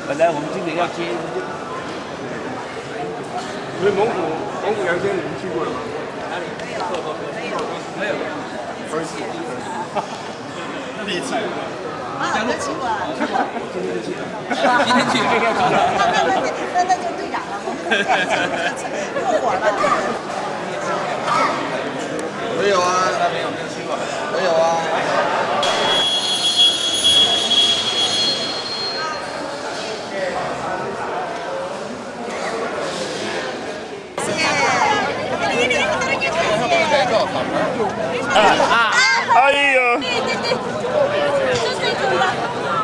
本来我们今年要接。 所以蒙古羊圈你们去过了吗？ 哪里？没有。 第一次。第一次。 啊，没去过。 今天就去。 今天去。那就队长了，我们又火了。 没有啊， 那没有去过。 没有啊。 哎呦！ 对对对，就这种的。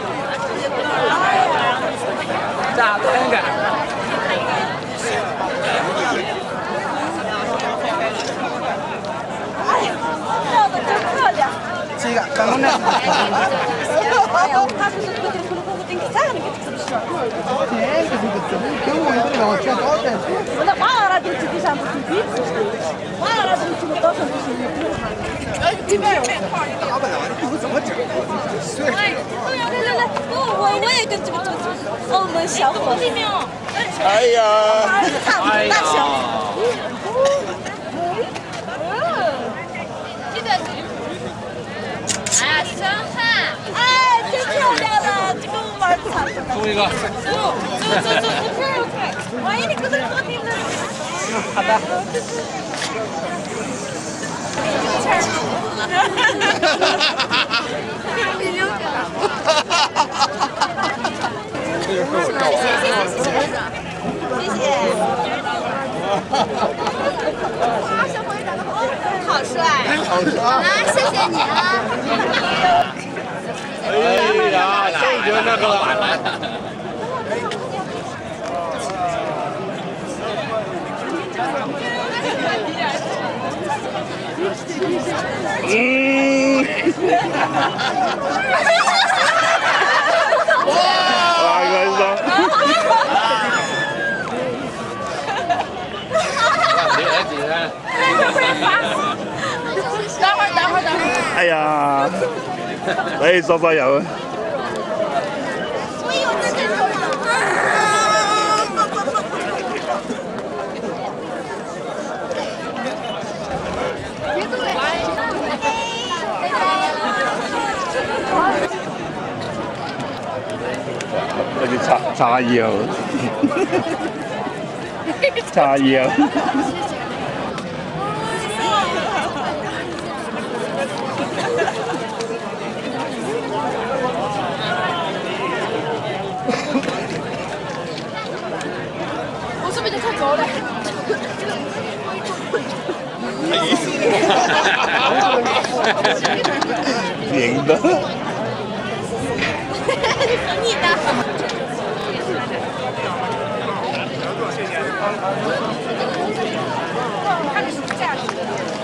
咋看看？ 哎呀，照的真漂亮。 这个刚刚那。 哎呀，他不是昨天从我顶上那个是不是？ 跟我一样，讲高点。 我那马拉就基本上不是彼此，马拉就基本到处都是你。哎，这边有。 打不了，你不怎么整？ 来，我也跟这个澳门小伙子。 哎呀！ 差不多大小。这个。哎呀，真好！哎，真漂亮了，这个我玩的差不多。 出一个。 走，快快！万一你搁这喝冰的。 好的。 小伙子长得好帅，啊！谢谢你啊！ 哎呀，这就那个了。哇，哥说。 等会儿。 哎呀，哎，左左右。 所以我自己说嘛。 我就擦油，擦油。 我是不是太高了？ 赢的。 你的。看你什么价值？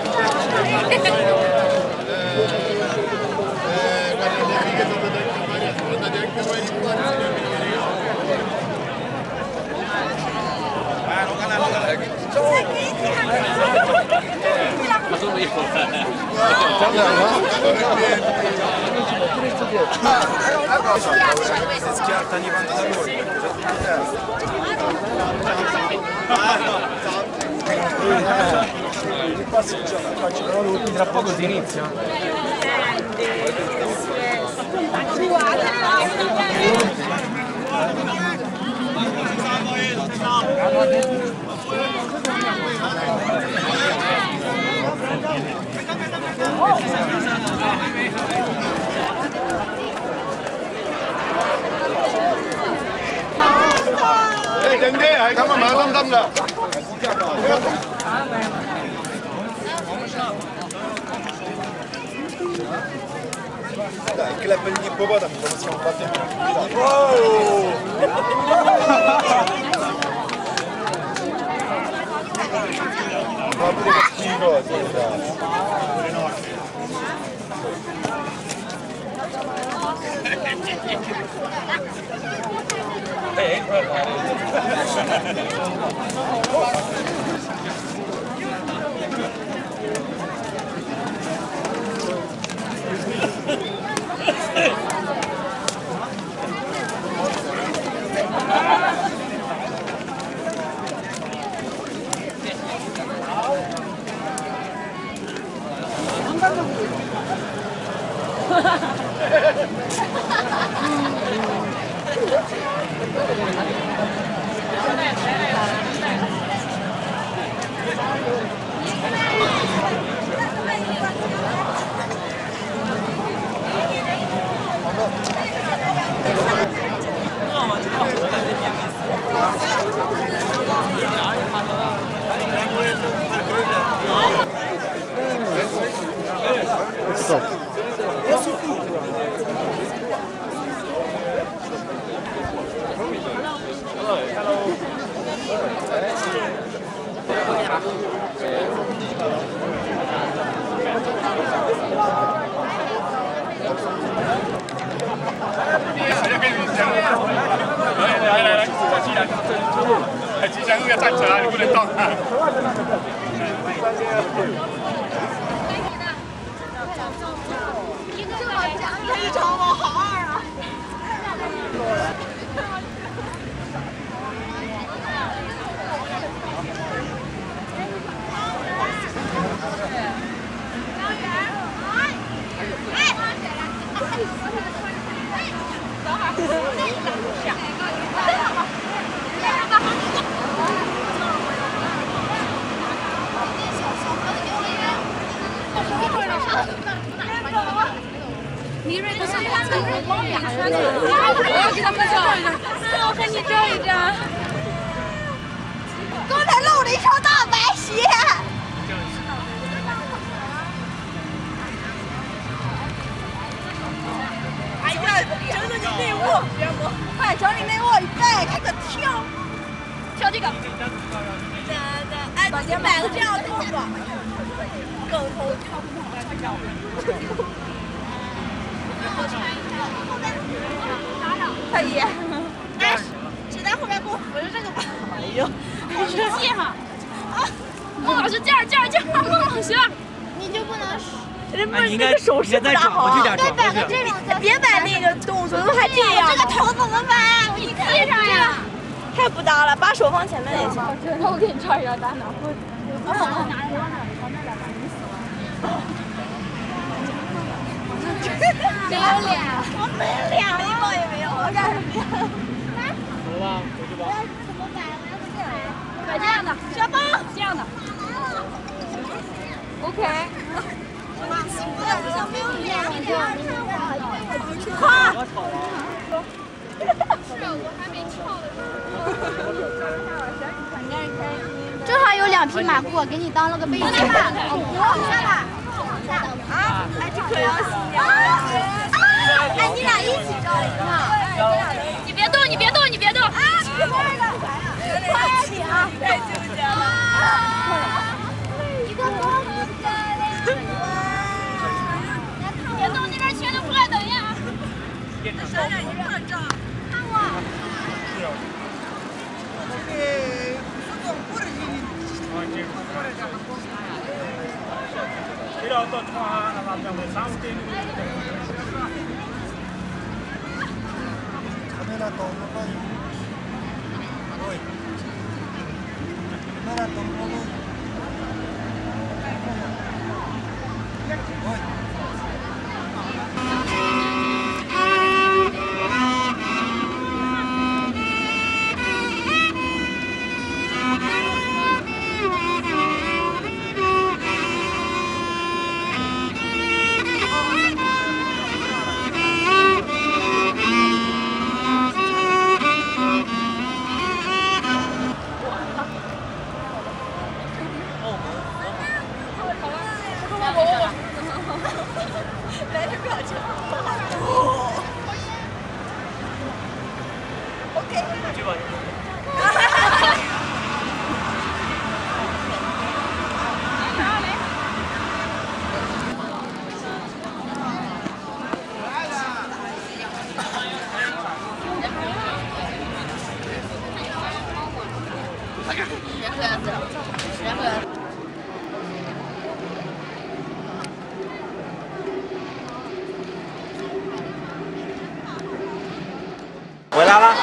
他说没有。 Tra poco si inizia. Nhanh đi, cảm ơn bạn tâm rồi. Dai, il club di ippopotami lo possiamo battere. Wow! Ma pure che schifo, 来，过去来，哎，吉祥物要站起来，你不能动啊。 非常好，好二啊！李瑞不是他们光俩人的，我要给他们照一张，我和你照一张。刚才露了一双大白鞋。哎呀，整整你内务，快整理内务，预备，开始跳，跳这个。哎，你买个这样动作，狗头跳不好。可以，哎，谁在后面给我扶着这个吧？哎呦，你系哈！啊，孟老师，这样，孟老师，你就不能，人不是那个手势不大好，该摆个这种，别摆那个动作，都还这样，这个头怎么摆？你系上呀！太不搭了，把手放前面也行。那我给你照一张大脑。我拿着往哪摆？你死了。没有脸，我没脸，一包也没有，我干什么呀？ 走吧，回去吧。 怎么摆？我要这样，摆这样的，小包这样的。OK。我没有脸，你得看我，夸。是我还没跳的时候。正好有2匹马褂，给你当了个背景。下来。啊！哎，这可要死呀！哎，你俩一起照一个。你别动！啊！快点啊！太纠结了。一个多么漂亮！别动，那边全都过来等一下啊！咱俩一块照。看我。 回来了。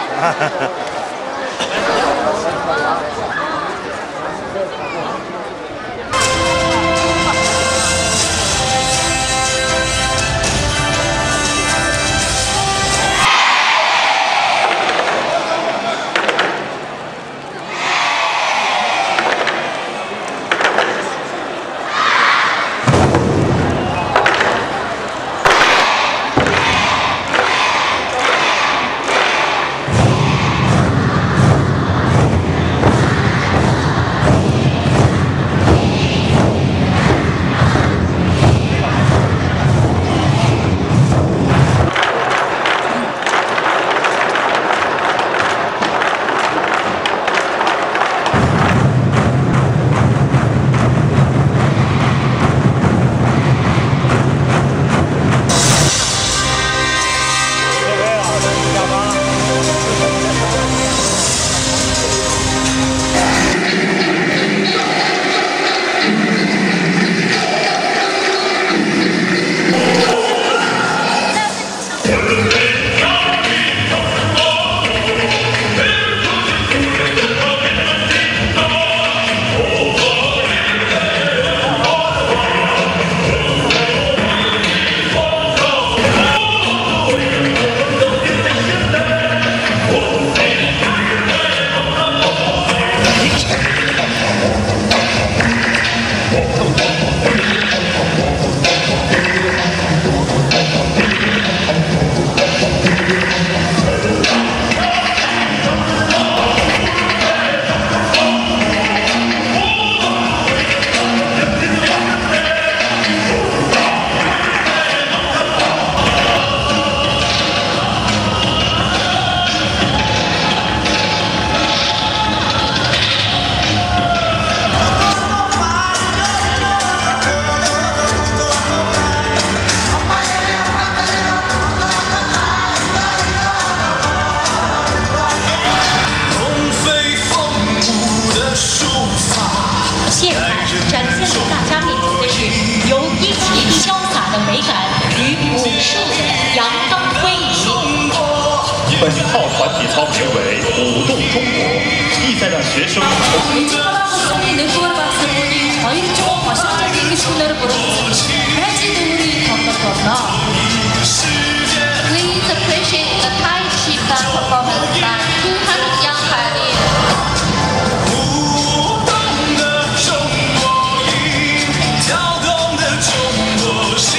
学生。 Please appreciate the Kite performance by 200 young pioneers. 舞动的中国音，跳动的中国心，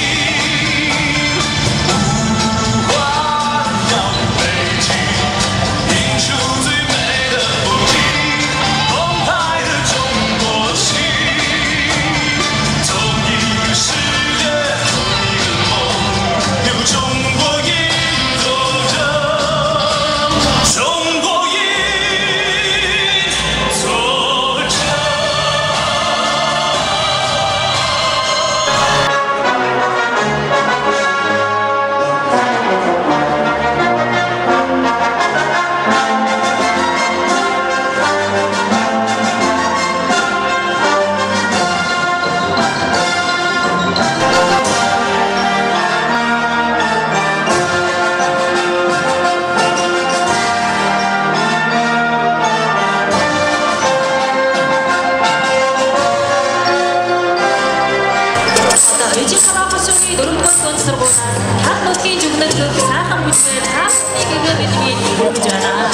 五环绕北京，映出最美的风景，澎湃的中国心，同一个世界，同一个梦，有中国音走着，中国音走着。 Ежикараа хошууны дөрөвдүгээр дунд сургуулиас хад нутгийн жүгнэж сайхан бүжгээр цаасны гэгээ мэдгийг өгж байна.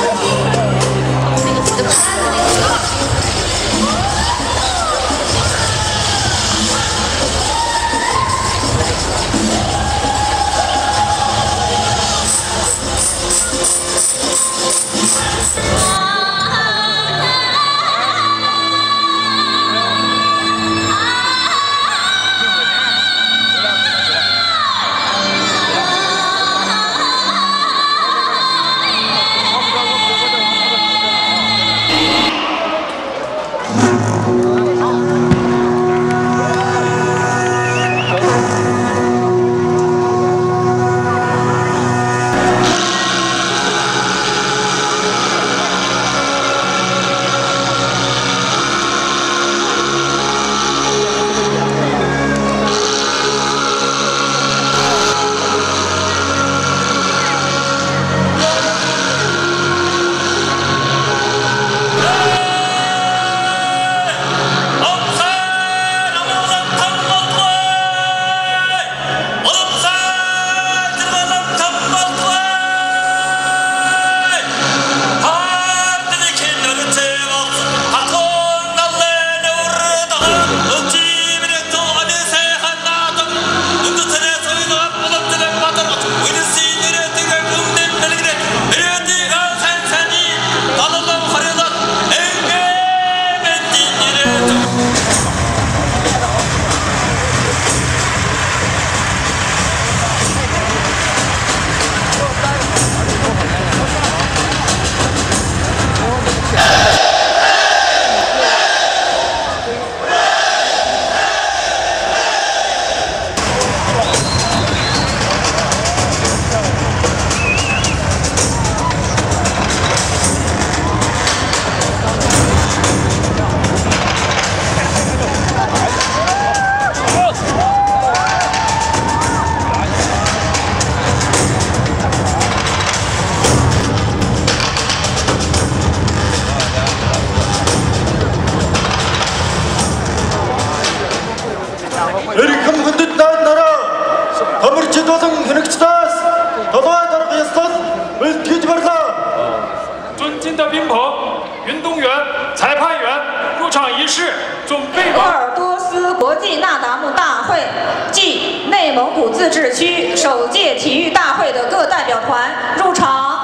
Эрхэм хүндэт нараа хамарчид болон хэнэгчдээс толгой дарах ёслол бэлтгэж барлаа. 尊敬的宾朋、运动员、裁判员，入场仪式准备鄂尔多斯国际那达慕大会暨内蒙古自治区首届体育大会的各代表团入场。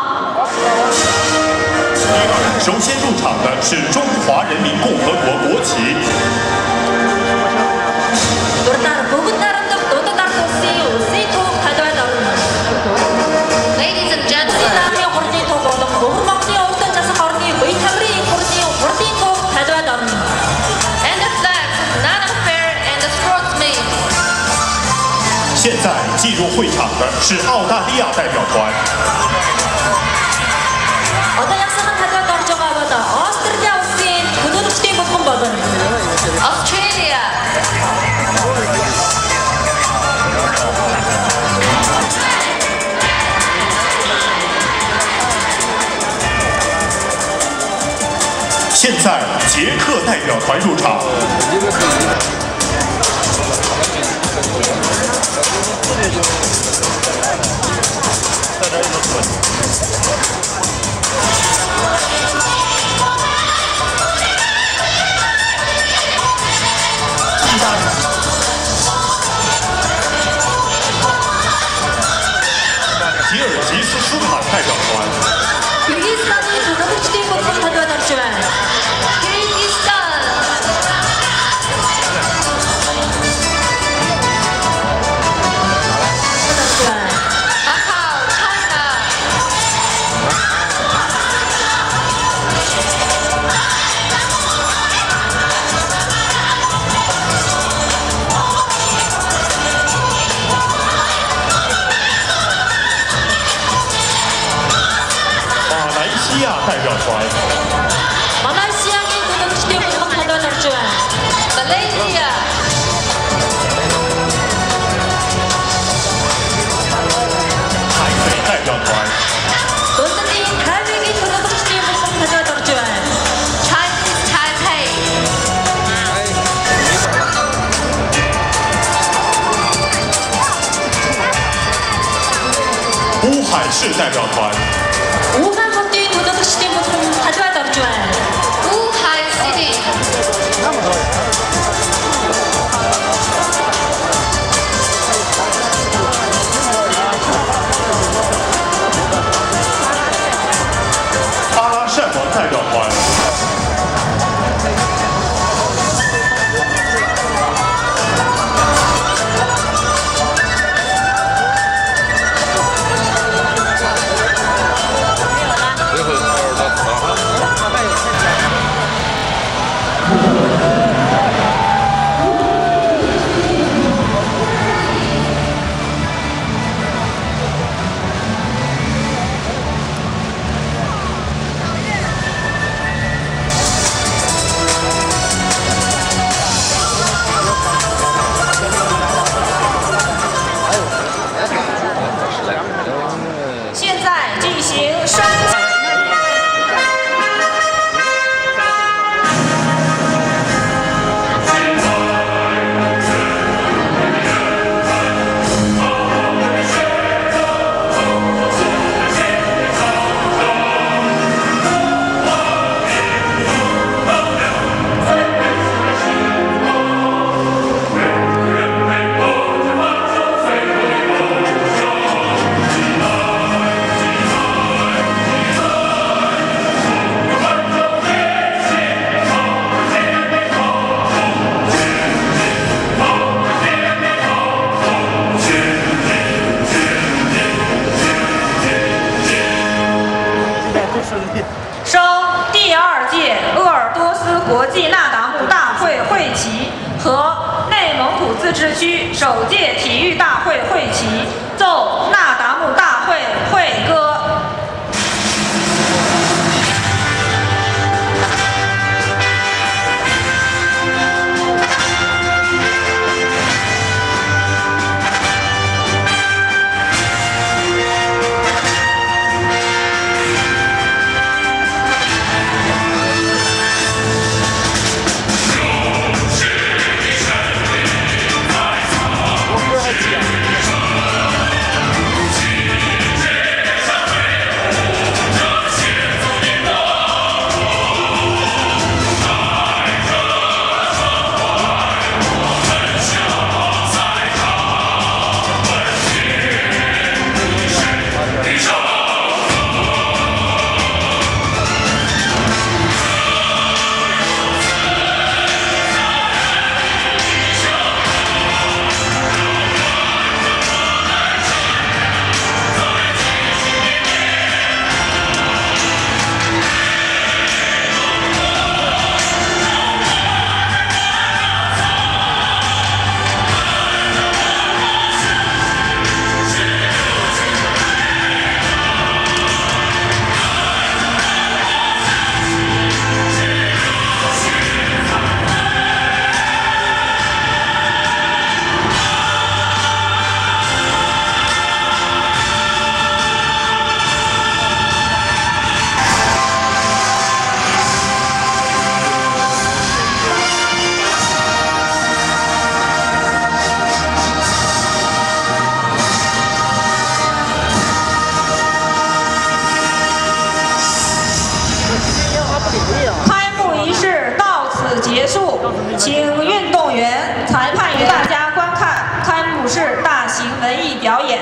首先入场的是中华人民共和国国旗。 Ladies and gentlemen, and the flags, not unfair, and the sportsmen. 现在进入会场的是澳大利亚代表团。 Australia. 中现在捷克代表团入场。吉尔吉斯坦代表团。 代表团， 马来西亚给我们提供什么判断的志愿？马来西亚。 台北代表团。 伦敦台北给我们提供什么判断的志愿？Chinese Taipei。 乌海市代表团。 武汉本地도덕시대 모습을 가져왔던 줄 우하이 시티 阿拉善王代表团。 现在进行升旗。 升第2届鄂尔多斯国际那达慕大会会旗和内蒙古自治区首届体育大会会旗，奏那达慕大会会歌。 还结束，请运动员、裁判员大家观看开幕式大型文艺表演。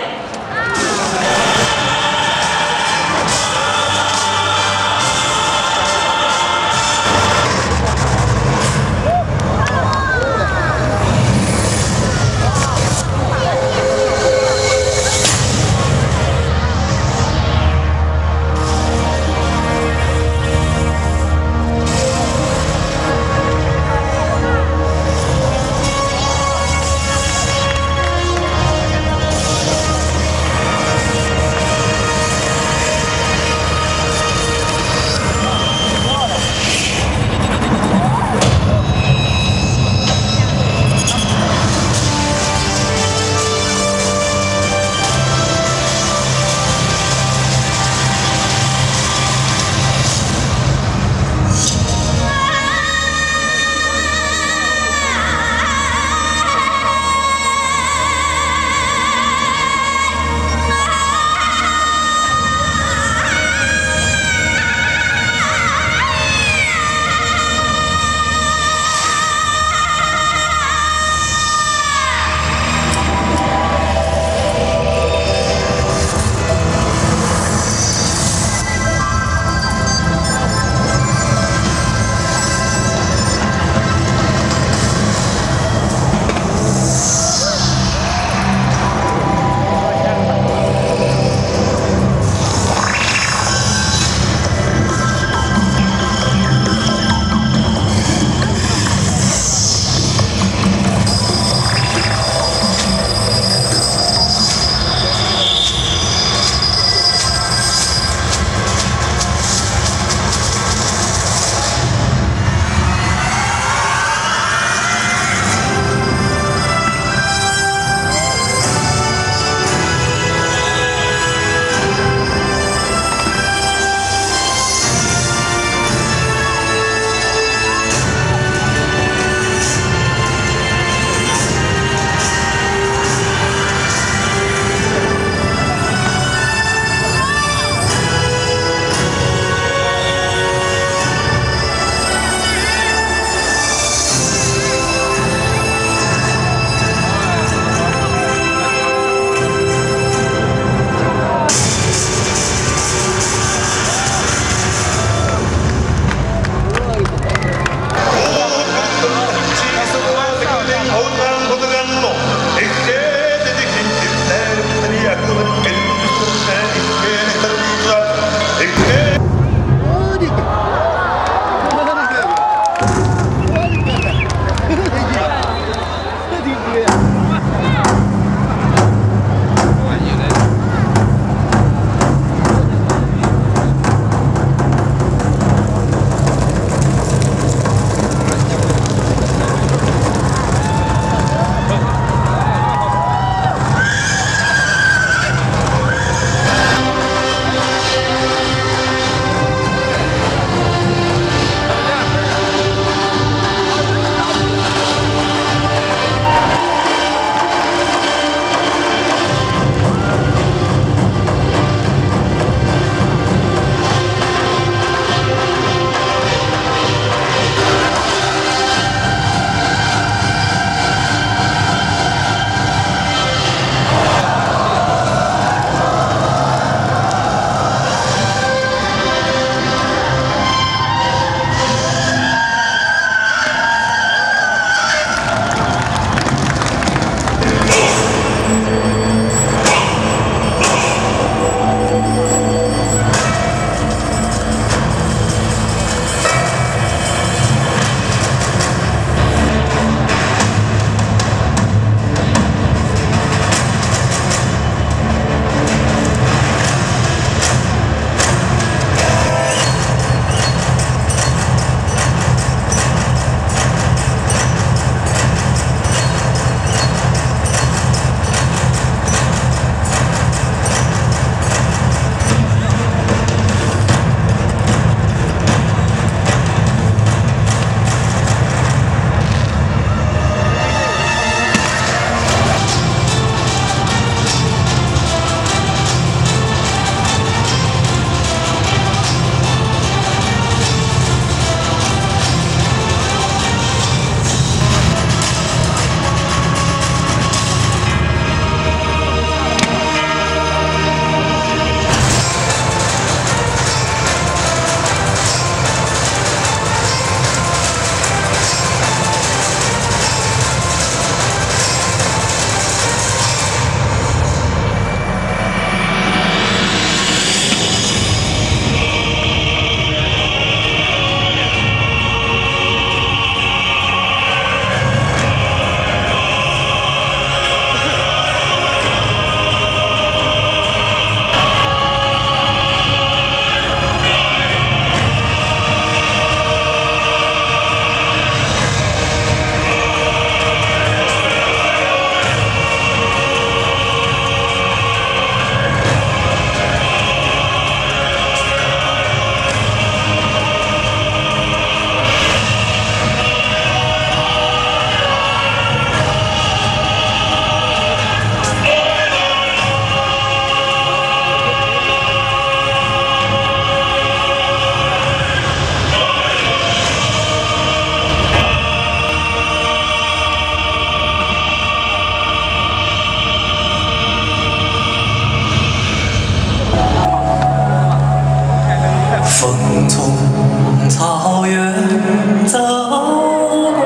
从草原走过，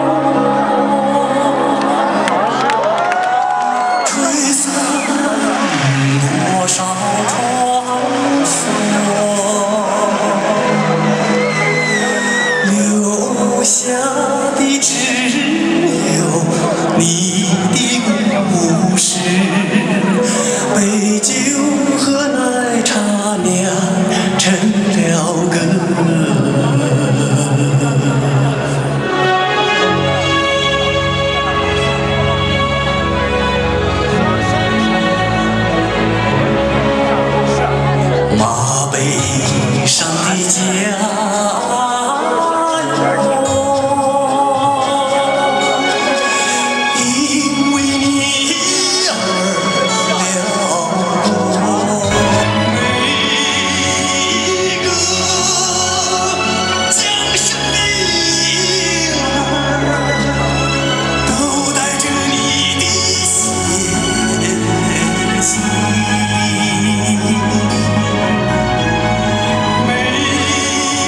吹散多少传说，留下的只有你的故事，杯酒和奶茶酿成了歌。马背上的家园，因为你而辽阔。每个江山的婴儿，都带着你的血性。每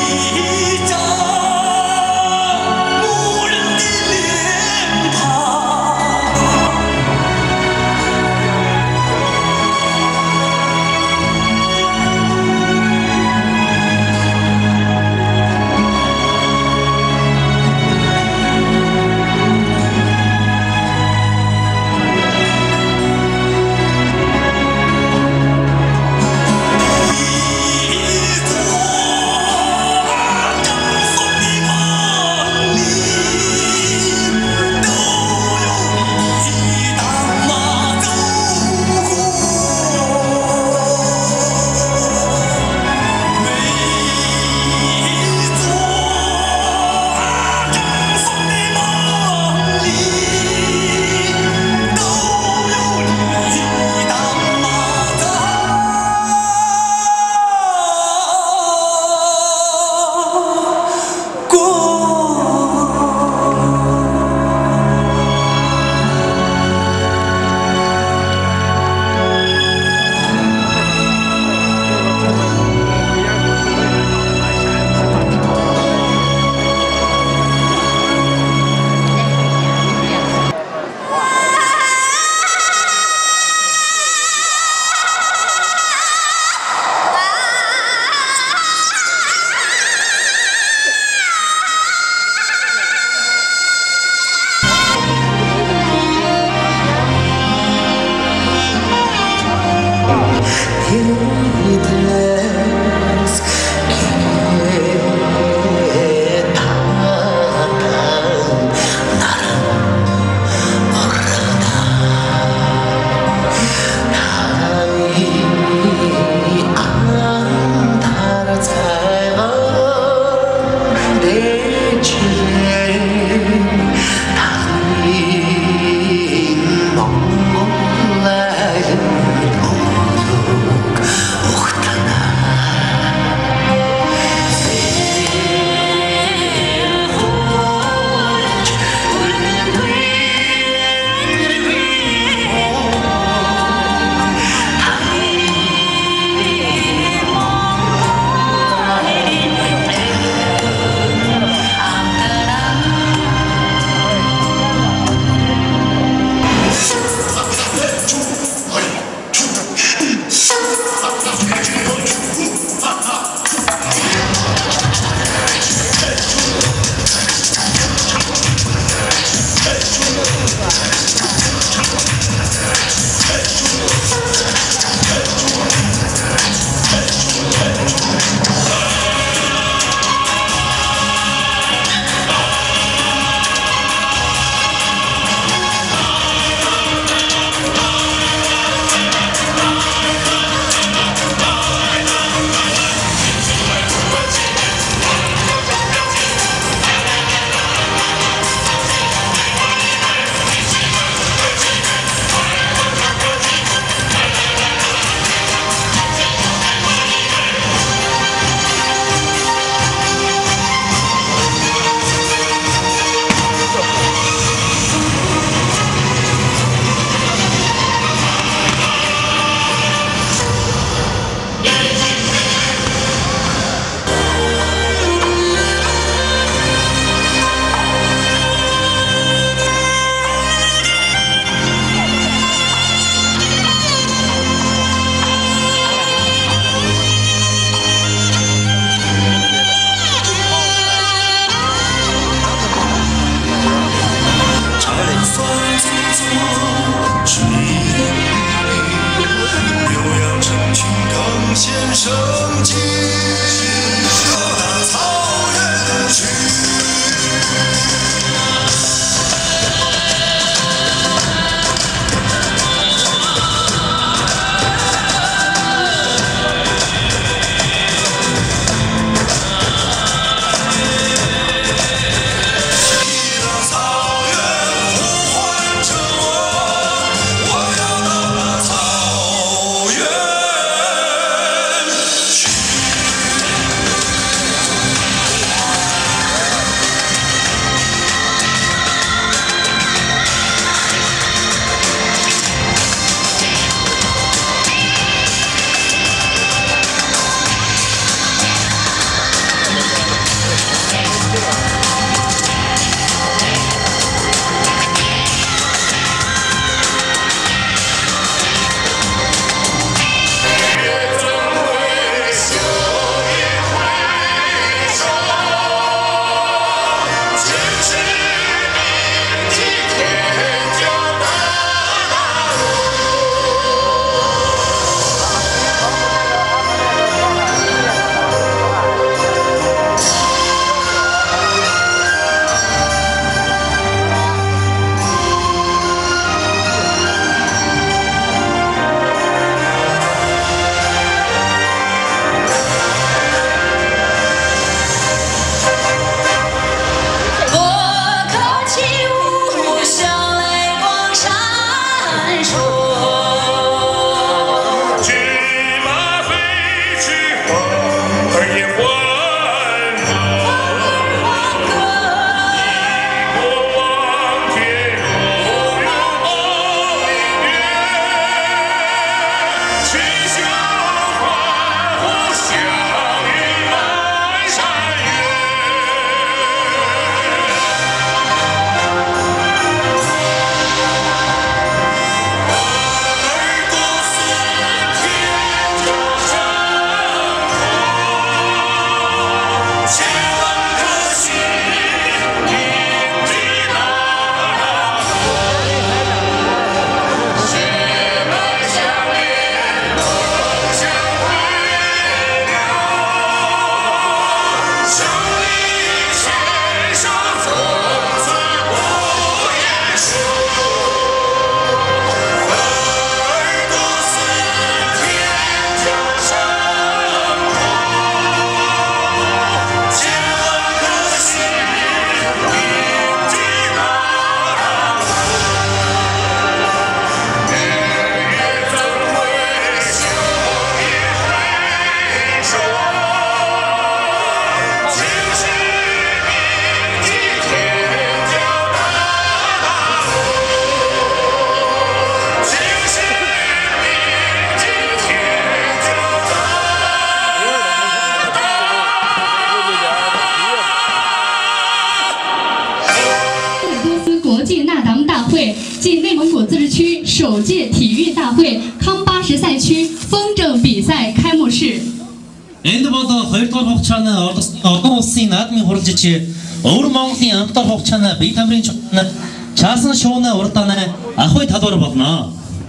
暨内蒙古自治区首届体育大会康巴什赛区风筝比赛开幕式。 Энд бол 2 дугаар хугацааны одон улсын наадмын хурлжич өвөр Монголын анх дахь хугацааны бие тамирын чаасан шууны уралдааны ахуй талбар болно.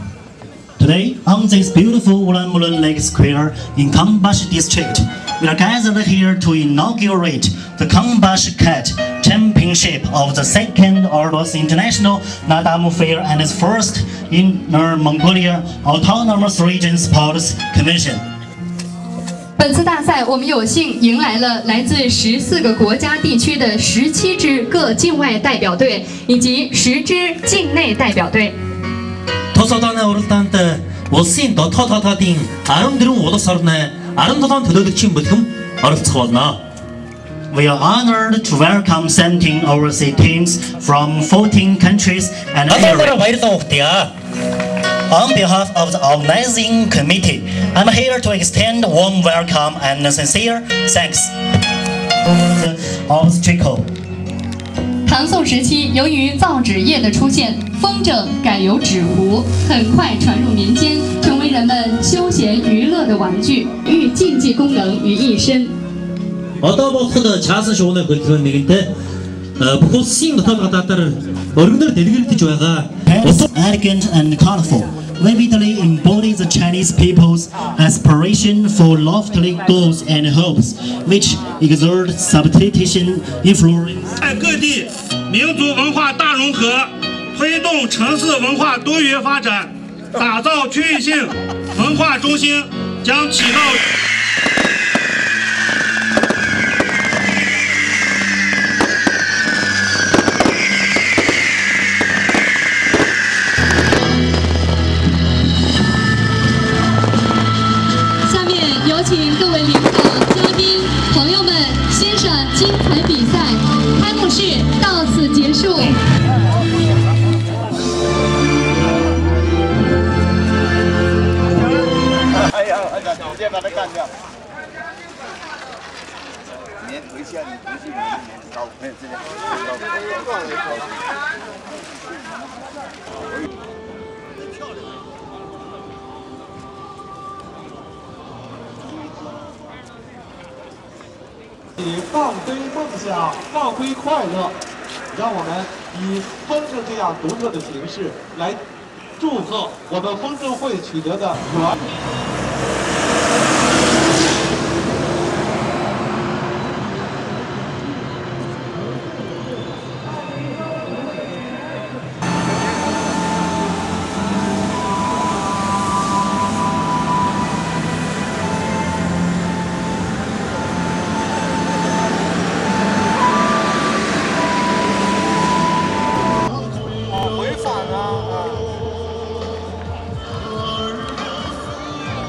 Today, on this beautiful Ulan Lake Square in Kangbashi district, we are gathered here to inaugurate the Kangbashi Kite Championship of the second Ordos International Nadam Fair and its first Inner Mongolia Autonomous Region Sports Convention. 本次大赛，我们有幸迎来了来自14个国家地区的17支各境外代表队，以及10支境内代表队。 Тусалдааны уралдаанд улсын дотоод хотоодын 14 улс орны 17 төлөөлөгчийн бүлгэм оролцох болно. We are honored to welcome 17 overseas teams from 14 countries and areas. On behalf of the organizing committee, I'm here to extend a warm welcome and sincere thanks for the obstacle. 唐宋时期，由于造纸业的出现，风筝改由纸糊，很快传入民间，成为人们休闲娱乐的玩具，寓竞技功能于一身。 Одоо болоход чаасан шууны хөдөлгөөн нэгэнтэй бүх улсын дотоод гадаадаар өргөнөөр дэлгэрэгдэж байгаа. Elegant and colorful, vividly embody the Chinese people's aspiration for lofty goals and hopes, which exert substitution influence. 在各地民族文化大融合，推动城市文化多元发展，打造区域性文化中心，将起到。 请各位领导、嘉宾、朋友们欣赏精彩比赛，开幕式到此结束。 哎呀，直接把他干掉！你回去啊，你回去你高，没有直接高。 以放飞梦想，发挥快乐，让我们以风筝这样独特的形式来祝贺我们风筝会取得的圆。 违反啊！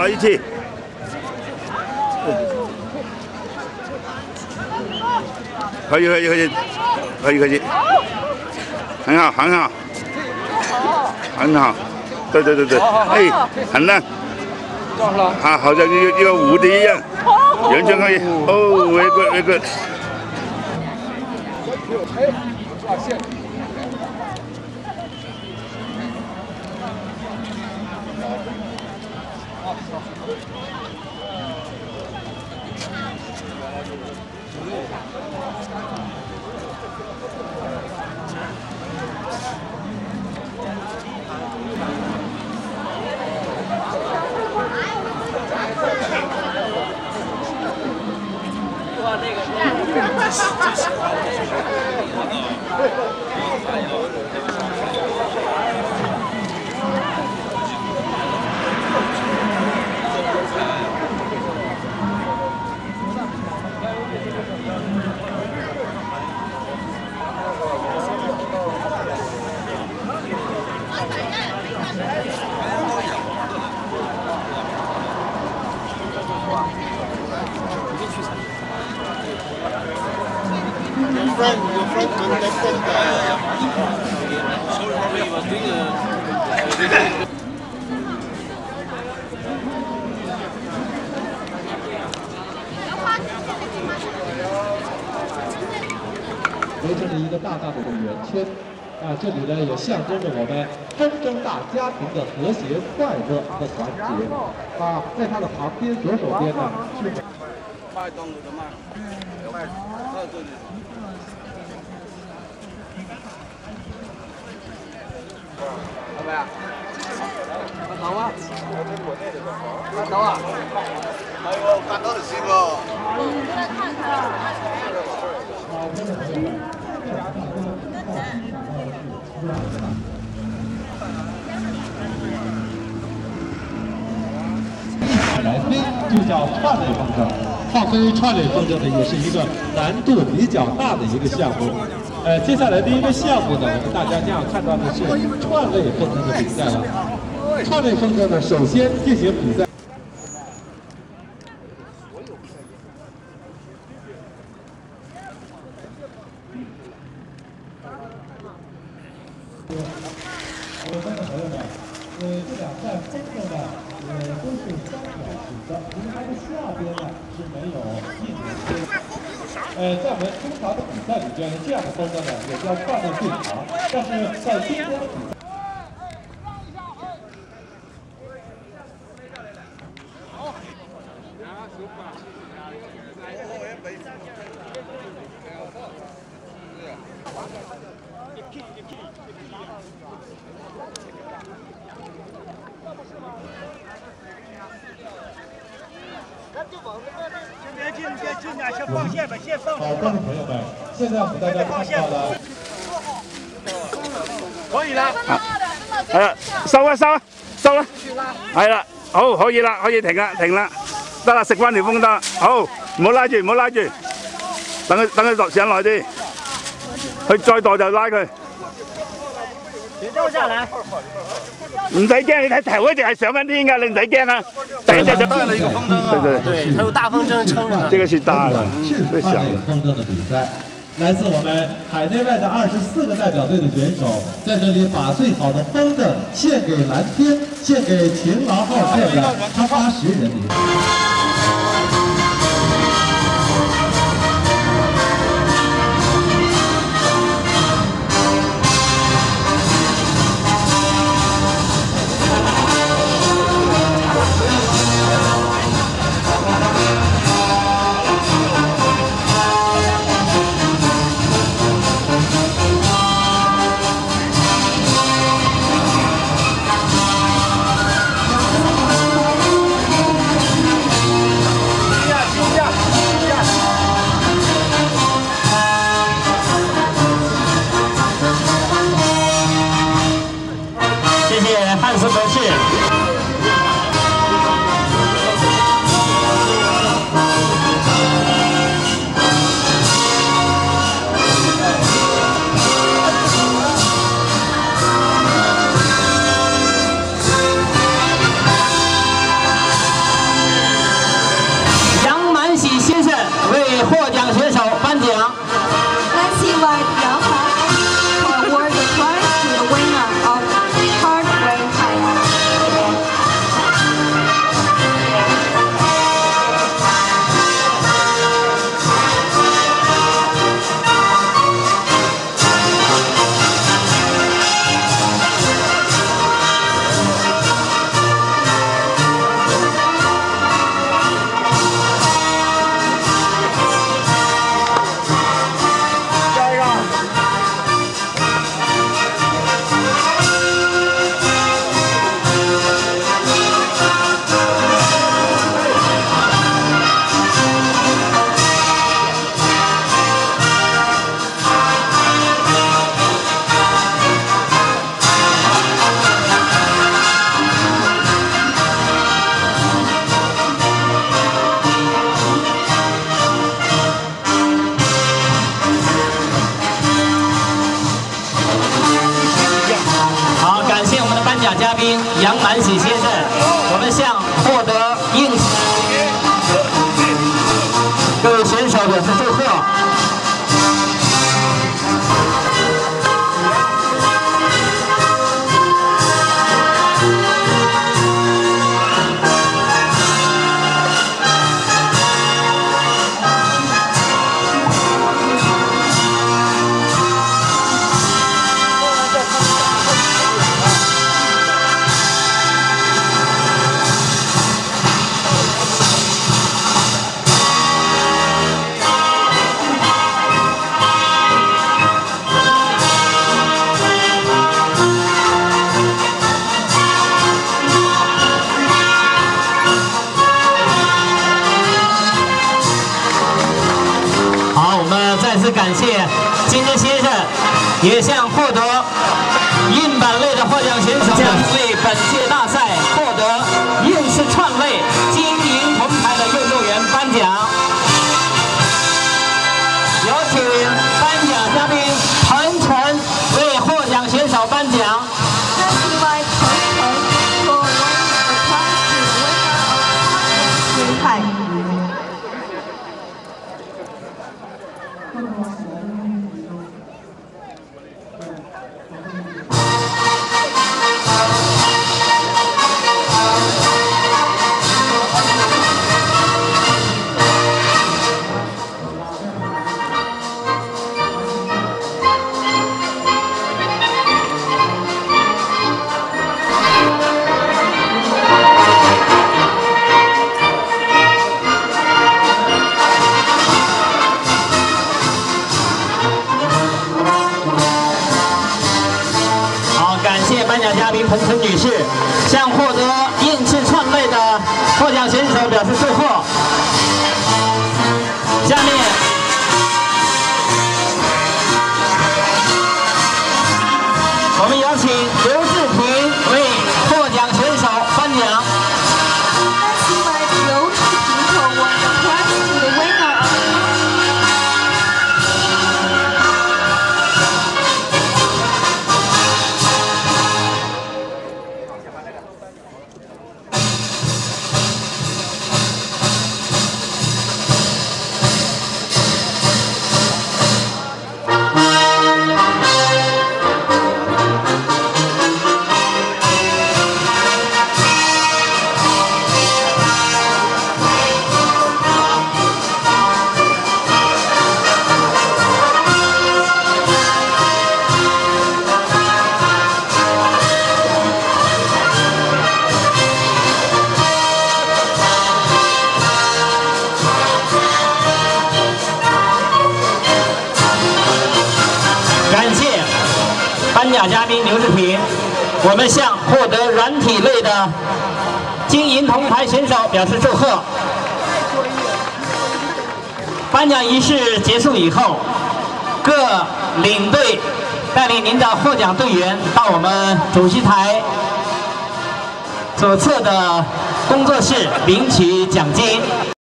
了一起。可以，很好，对，哎，很烂。啊，好像一个蝴蝶一样，完全可以。哦，very good。 围成了一个大大的圆圈，啊，这里呢也象征着我们风筝大家庭的和谐快乐和团结。啊，在它的旁边左手边呢是。 老板，好吗？走啊！哎呦，干到几个？来看看。 来飞就叫串类风筝，放飞串类风筝呢也是一个难度比较大的一个项目。接下来第一个项目呢，我们大家将要看到的是串类风筝的比赛了。串类风筝呢，首先进行比赛。我们的朋友们，这两扇风筝呢，都是双脚型的，因为它的下边呢是没有一点在我们通常的比赛里边，这样的风筝呢也叫串类最长，但是在今天的比赛。好，观众朋友们，现在我们大家看到了， 可以啦，係啦，收啦，係啦，好，可以啦，可以停啦，得啦，食翻條風得，好，唔好拉住，等佢落上來啲，佢再墮就拉佢。 別掉下來。 唔使驚，你睇頭嗰隻係上緊天㗎，你唔使驚啊。第一隻就帶了一個風筝， 對，它有大風箏撐着呢。 這個是大的， 是串類風箏的比賽。来自我们海内外的24个代表队的选手，在这里把最好的风筝献给蓝天，献给勤劳好客的喀巴什人民。 汉斯博士。 此感谢金正先生，也向获得硬板类的获奖选手将为本届大赛获得硬式串类金银铜牌的运动员颁奖。有请颁奖嘉宾彭晨为获奖选手颁奖。 颁奖嘉宾彭晨女士向获得硬式串类的获奖选手表示祝贺。下面，我们有请刘志平为获奖选手颁奖。 颁奖嘉宾刘志平，我们向获得软体类的金银铜牌选手表示祝贺。颁奖仪式结束以后，各领队带领您的获奖队员到我们主席台左侧的工作室领取奖金。